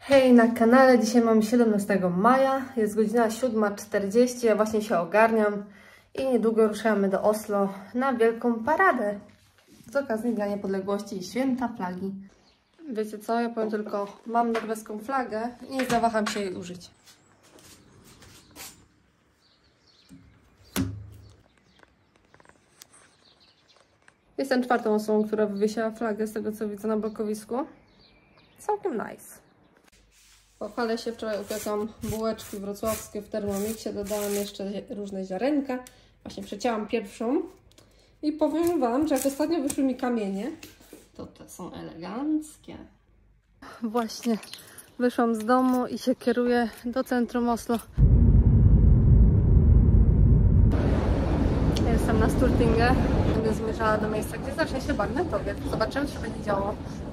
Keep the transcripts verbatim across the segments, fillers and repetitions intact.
Hej, na kanale. Dzisiaj mamy siedemnastego maja, jest godzina siódma czterdzieści, ja właśnie się ogarniam i niedługo ruszamy do Oslo na wielką paradę z okazji Dnia Niepodległości i Święta Flagi. Wiecie co, ja powiem tylko, mam norweską flagę i nie zawaham się jej użyć. Jestem czwartą osobą, która wywiesiła flagę z tego, co widzę na blokowisku. Całkiem nice. Pochwalę się, wczoraj upiekłam bułeczki wrocławskie w Thermomixie, dodałam jeszcze różne ziarenka. Właśnie przecięłam pierwszą i powiem Wam, że jak ostatnio wyszły mi kamienie, to te są eleganckie. Właśnie wyszłam z domu i się kieruję do centrum Oslo. Jestem na Stortinget, będę zmierzała do miejsca, gdzie zacznie się bagnetowiec. Zobaczymy, co się będzie działo.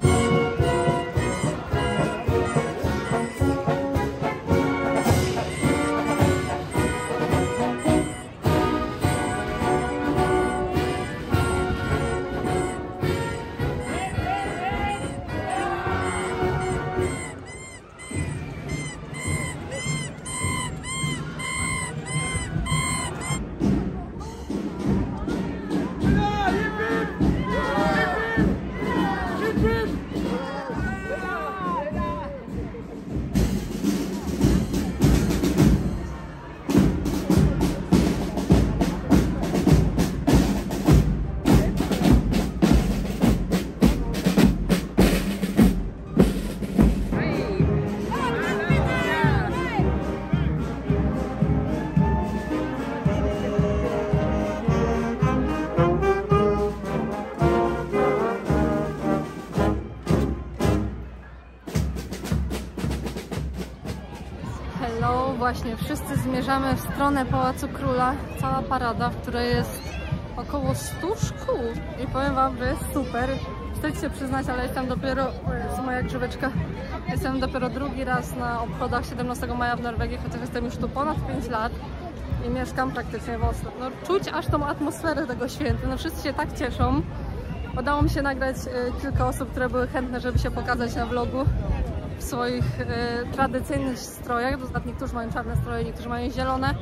Hello, właśnie wszyscy zmierzamy w stronę Pałacu Króla. Cała parada, w której jest około stu szkół. I powiem Wam, że jest super. Wstyd się przyznać, ale jestem dopiero, o Jezu, moja grzyweczka, jestem dopiero drugi raz na obchodach siedemnastego maja w Norwegii, chociaż jestem już tu ponad pięć lat i mieszkam praktycznie w Oslo. No, czuć aż tą atmosferę tego święta, no wszyscy się tak cieszą. Udało mi się nagrać y, kilka osób, które były chętne, żeby się pokazać na vlogu w swoich y, tradycyjnych strojach. Niektórzy mają czarne stroje, niektórzy mają zielone.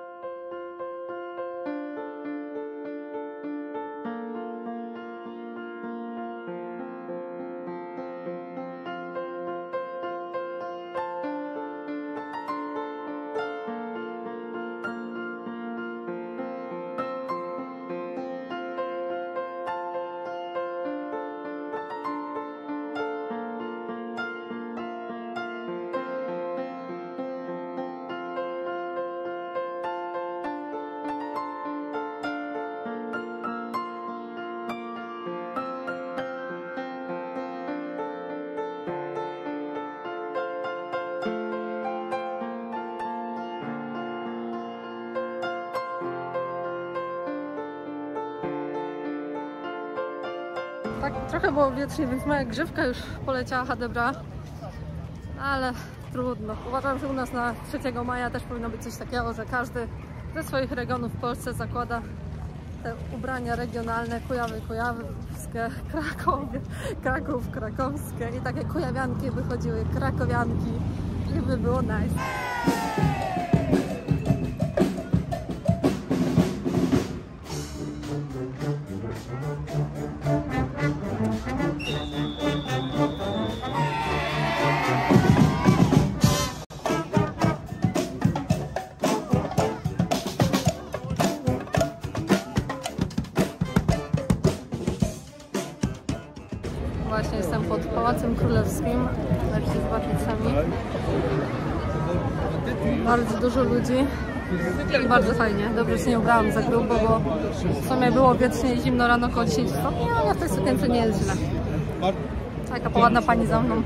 Tak trochę było wiecznie, więc moja grzywka już poleciała hadebra, ale trudno. Uważam, że u nas na trzeciego maja też powinno być coś takiego, że każdy ze swoich regionów w Polsce zakłada te ubrania regionalne, Kujawy kujawskie, Krakowie, Kraków krakowskie i takie kujawianki wychodziły, krakowianki i by było nice. Właśnie jestem pod Pałacem Królewskim, możecie zobaczyć sami. Bardzo dużo ludzi i bardzo fajnie. Dobrze się nie ubrałam za grubo, bo w sumie było wiecznie i zimno rano, około dziesięć stopni, ale w tej sukience nie jest źle. Taka poładna pani za mną.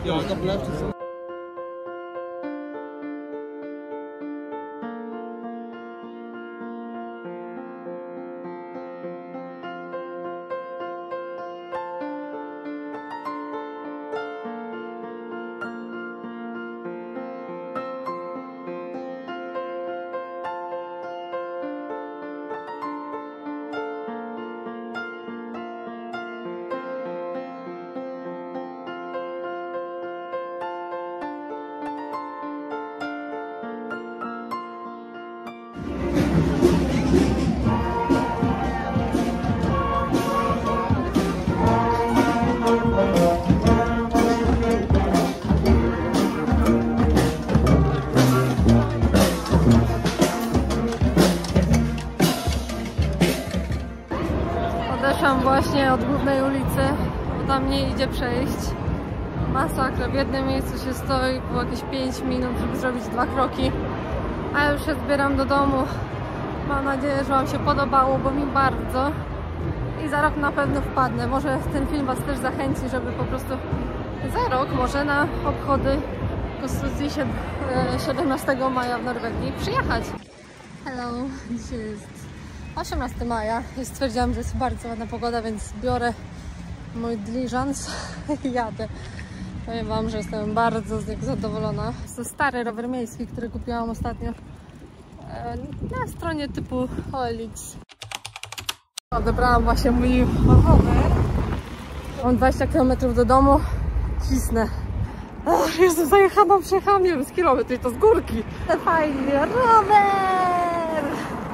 głównej ulicy, bo tam nie idzie przejść. Masakra, w jednym miejscu się stoi po jakieś pięć minut, żeby zrobić dwa kroki. A ja już się zbieram do domu. Mam nadzieję, że Wam się podobało, bo mi bardzo. I za rok na pewno wpadnę. Może ten film Was też zachęci, żeby po prostu za rok może na obchody Konstytucji siedemnastego maja w Norwegii przyjechać. Hello, dzisiaj jest osiemnastego maja i stwierdziłam, że jest bardzo ładna pogoda, więc biorę mój diligence i jadę. Powiem Wam, że jestem bardzo z niego zadowolona. Jest to stary rower miejski, który kupiłam ostatnio na stronie typu O L X. Odebrałam właśnie mój rower. Mam dwadzieścia kilometrów do domu. Cisnę. Ach, jestem zajechana, przejechałam, nie wiem, z kilometry, to z górki. Fajny rower!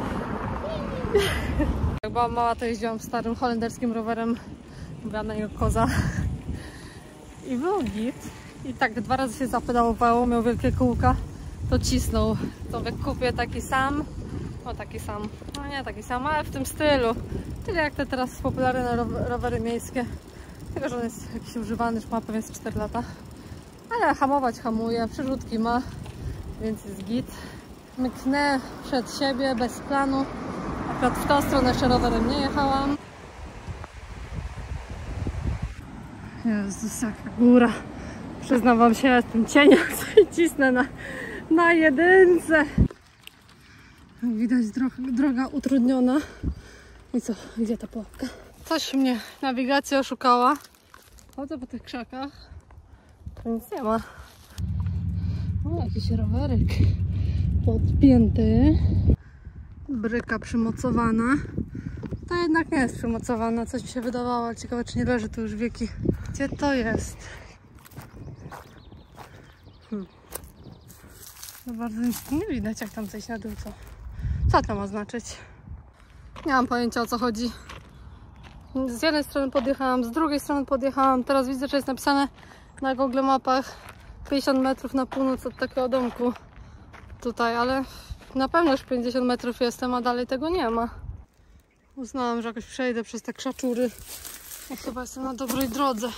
Jak byłam mała, to jeździłam starym holenderskim rowerem. Byłam na niego koza. I był git. I tak dwa razy się zapedałowało, miał wielkie kółka. To cisnął. To kupię taki sam. O, taki sam. No nie taki sam, ale w tym stylu. Tyle jak te teraz popularne rowery miejskie. Tylko że on jest jakiś używany, już ma pewnie z cztery lata. Ale hamować hamuje, przerzutki ma, więc jest git. Mknę przed siebie, bez planu. Akurat w tą stronę jeszcze rowerem nie jechałam. Jezus, jaka góra. Przyznam Wam się, jestem cieniem i cisnę na, na jedynce. Widać droga, droga utrudniona. I co? Gdzie ta pułapka? Coś mnie nawigacja oszukała. Chodzę po tych krzakach. To nic nie ma. O, jakiś rowerek podpięty. Bryka przymocowana. To jednak nie jest przymocowana. Coś mi się wydawało, ale ciekawe, czy nie leży tu już wieki. Gdzie to jest? Hmm. No bardzo nic nie widać, jak tam coś na dół. Co? Co to ma znaczyć? Nie mam pojęcia, o co chodzi. Z jednej strony podjechałam, z drugiej strony podjechałam. Teraz widzę, że jest napisane na Google Mapach pięćdziesiąt metrów na północ od takiego domku tutaj, ale na pewno już pięćdziesiąt metrów jestem, a dalej tego nie ma. Uznałam, że jakoś przejdę przez te krzaczury i chyba jestem na dobrej drodze.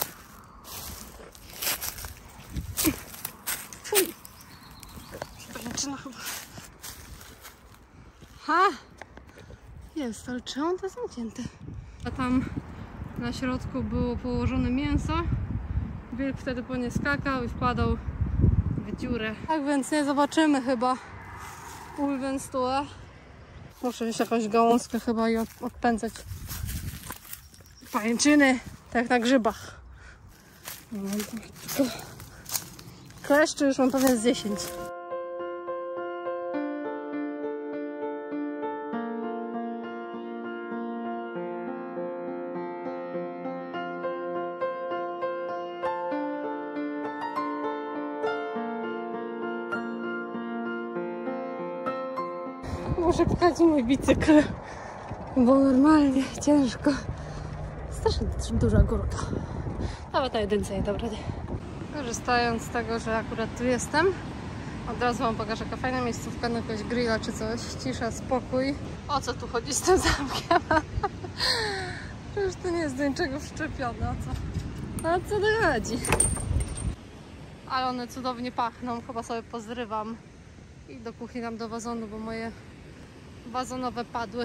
Zaczyna chyba. Ha! Jest, ale czemu to zamknięte? A tam na środku było położone mięso. Wilk wtedy po nie skakał i wpadał w dziurę. Tak więc nie zobaczymy chyba Ulvenstue. Muszę wziąć jakąś gałązkę chyba i odpędzać pajęczyny, tak jak na grzybach. No, tylko kleszczy już mam pewnie z dziesięć. Muszę pchać mój bicykl, bo normalnie ciężko. Strasznie duża górka. Nawet na jedynce nie dam rady. Korzystając z tego, że akurat tu jestem, od razu Wam pokażę jaka fajna miejscówka na jakiegoś grilla czy coś. Cisza, spokój. O co tu chodzi z tym zamkiem? Przecież to nie jest do niczego wszczepione. O co? A co to chodzi? Ale one cudownie pachną. Chyba sobie pozrywam. I do kuchni dam do wazonu, bo moje wazonowe padły.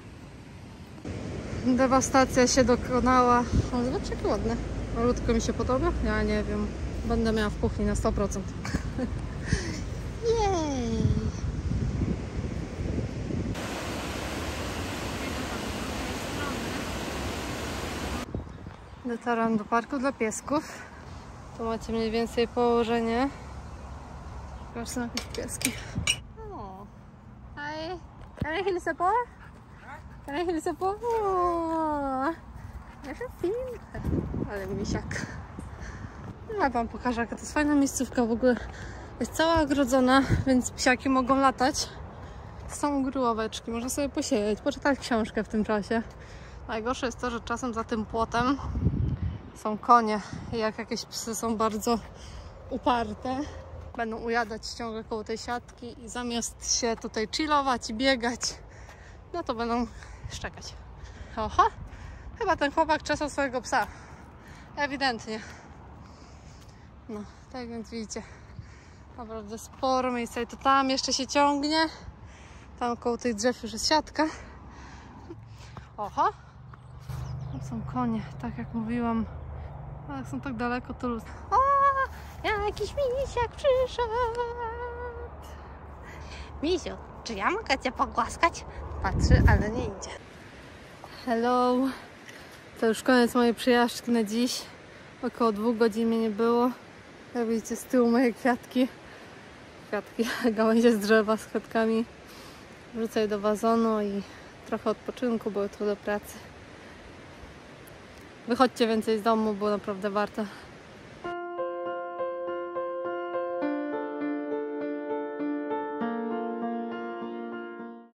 Dewastacja się dokonała. O, zobaczcie, jakie ładne. Malutko mi się podoba? Ja nie wiem. Będę miała w kuchni na sto procent. Jej! Dotarłam do parku dla piesków. Tu macie mniej więcej położenie. Teraz są jakieś pieski. O, hej! Kan jeg hilse på? Kan jeg hilse på? O, jest fin. Ale misiak. Ja Wam pokażę, jaka to jest fajna miejscówka. W ogóle jest cała ogrodzona, więc psiaki mogą latać. Są gryłoweczki, można sobie posiedzieć, poczytać książkę w tym czasie. Najgorsze jest to, że czasem za tym płotem są konie. I jak jakieś psy są bardzo uparte, będą ujadać ciągle koło tej siatki i zamiast się tutaj chillować i biegać, no to będą szczekać. Oha! Chyba ten chłopak czesał swojego psa. Ewidentnie. No, tak więc widzicie. Naprawdę sporo miejsca i to tam jeszcze się ciągnie. Tam koło tych drzew już jest siatka. Oho! Tam są konie, tak jak mówiłam. Ale jak są tak daleko, to luz. O! Jakiś misiak przyszedł! Misiu, czy ja mogę cię pogłaskać? Patrzy, ale nie idzie. Hello! To już koniec mojej przyjażdżki na dziś. Około dwóch godzin mnie nie było. Jak widzicie, z tyłu moje kwiatki. Kwiatki, gałęzie z drzewa z kwiatkami. Wrzucę je do wazonu i trochę odpoczynku, bo jutro do pracy. Wychodźcie więcej z domu, bo naprawdę warto.